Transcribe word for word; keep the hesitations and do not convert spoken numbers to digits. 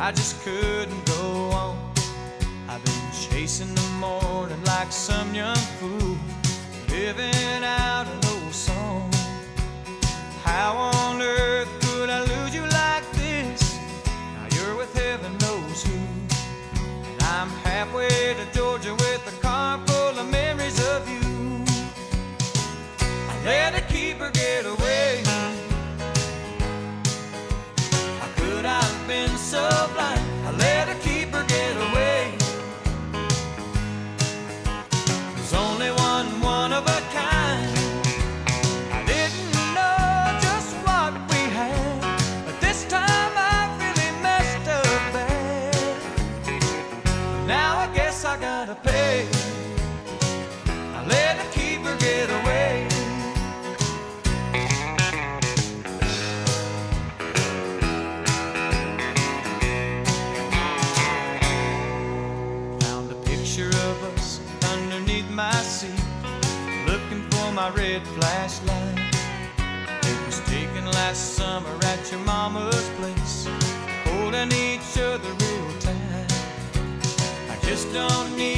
I just couldn't go on. I've been chasing the morning like some young fool, living out an old song. How on earth could I lose you like this? Now you're with heaven knows who, and I'm halfway to Georgia with a car full of memories of you. I let a keeper get away. How could I have been so blind? I let a keeper get away. There's only one one of a kind. I didn't know just what we had, but this time I really messed up bad. Now I guess I gotta pay. I let a keeper get away. My seat, looking for my red flashlight. It was taken last summer at your mama's place, holding each other real tight. I just don't need